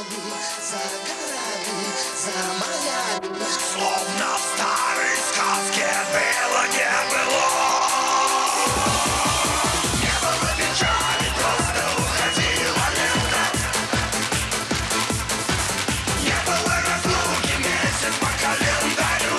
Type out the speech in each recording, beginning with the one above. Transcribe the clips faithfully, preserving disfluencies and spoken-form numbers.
горами, за горами, за морями. Словно в старой сказке было не было. Не было печали, просто уходила лето. Не было разлуки, месяц по календарю.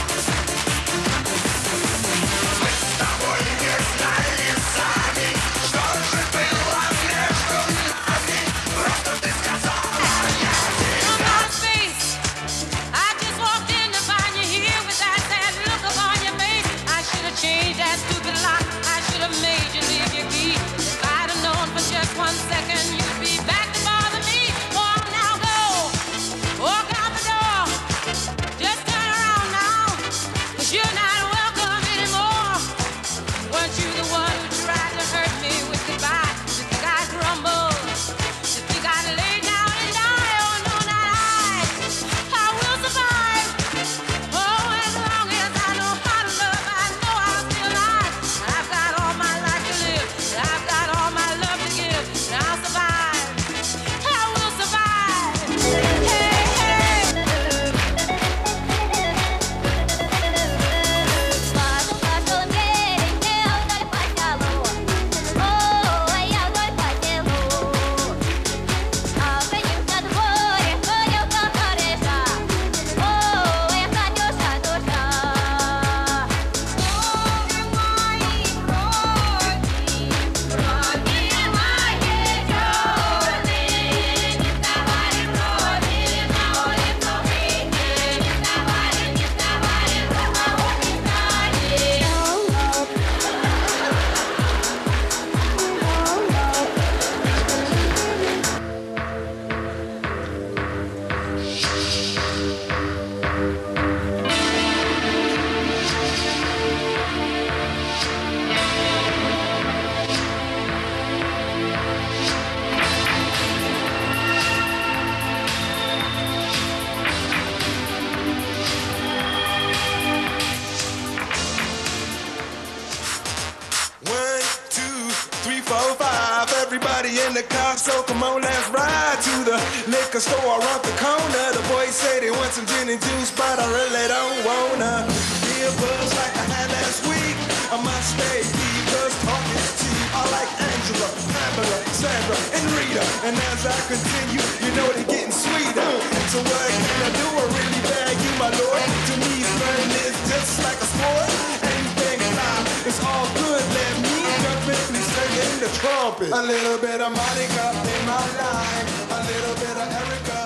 Мы с тобой не знали сами, что же было между нами. Просто ты сказала, я тебя. Change that stupid lock. I should have made you leave your key. If I'd have known for just one second you'd be back to bother me. Oh, now go. Walk out the door. Just turn around now. Cause you're not welcome anymore. Weren't you the one who tried to hurt me with goodbye? You think I'd crumble? You think I'd lay down and die? Oh, no, not I. I will survive. Oh, as long as I know how to love, I know I'll still alive. I've got all my life to live, and I've got all my love to give, and I'll survive. I will survive. Hey, hey. Пошел, пошел мерень, я вдоль по селу. О, я вдоль по селу. Огонек на дворе, горелка хороша. О, я Катюша душа. Крови мои, крови, крови моей черной. Не вставали крови на улицу выйти. Не вставали, не вставали, голову не знали. One, two, three, four, five. Everybody in the car, so come on, let's ride to the liquor store around the corner. The boys say they want some gin and juice, but I really don't wanna be a buzz like I had last week. I must stay deep, cause talk is cheap. I like Angela, Pamela, Sandra, and Rita. And as I continue, you know they're getting sweeter. So what can I do? I really bag you, my lord. To me, flirting is just like a sport. Anything fly, it's all good. Let me jump in, please sing in the trumpet. A little bit of Monica in my life, a little bit of Erica.